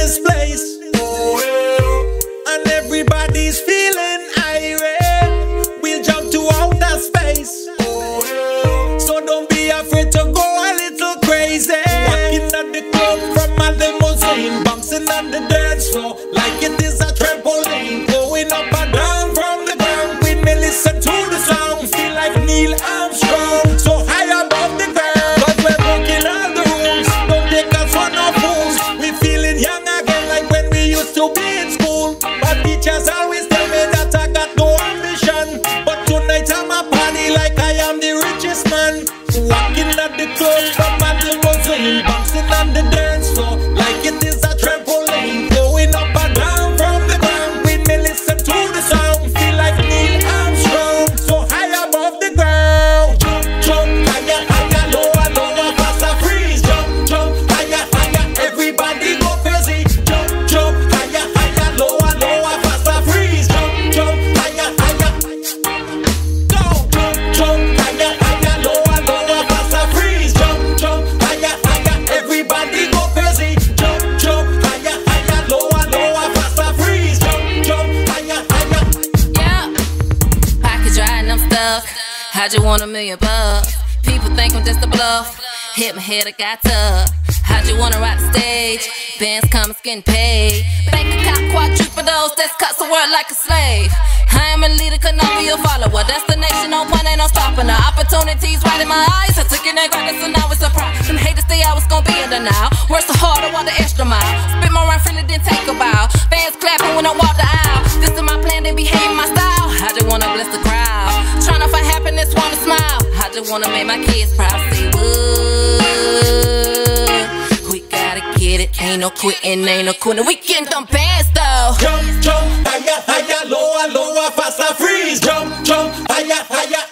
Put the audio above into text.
this place, and everybody's feeling irate. We'll jump to outer space, so don't be afraid to go a little crazy. Walking at the club from a limousine, bouncing on the dance floor like it is a trampoline. Going up and down from the ground with me, listen to the sound. Feel like Neil Armstrong, so high above the ground. But we're breaking all the rules, don't take us for no fools. We're feeling young again like when we used to be in school. But teachers always tell me that I got no ambition, but tonight I'm a party like I am the richest man. Walking at the club from a limousine, bouncing on the dance floor like it is a trampoline. Going up and down from the ground with me, listen to the sound. Feel like Neil Armstrong, so high above the ground. Jump, jump, higher, higher, lower, lower, faster, freeze. Jump, jump, higher, higher, everybody go crazy. Jump, jump, higher, higher, lower, lower, faster, freeze. Jump, jump, higher, higher, go. Jump, jump, higher, higher, lower, lower, faster, freeze. Jump, jump, higher, higher, everybody go crazy. Jump, jump, higher, higher, lower, lower, faster, freeze. Jump, jump, higher, higher. Yeah, pocket dry and I'm stuck. How'd you want $1,000,000 People think I'm just a bluff. Hit my head, I got tough. How'd you wanna ride the stage? Bands come, getting paid. Bank account quadruples, that's cuts to work like a slave. I am a leader, could not be a follower. Destination on point, ain't no stopping. The opportunities right in my eyes. I took it and grabbed it, so now it's a prize. Them haters say I was gonna be in the now. Work so hard, I want the extra mile. Spit my run freely, then take a bow. Fans clapping when I walk the aisle. This is my plan, they behave my style. I just wanna bless the crowd. Tryna find happiness, wanna smile. I just wanna make my kids proud. Say wood, we gotta get it. Ain't no quitting, ain't no quitting. We getting them bands though. Jump, jump, higher, higher, lower, lower, faster, freeze. Jump, jump, higher, higher,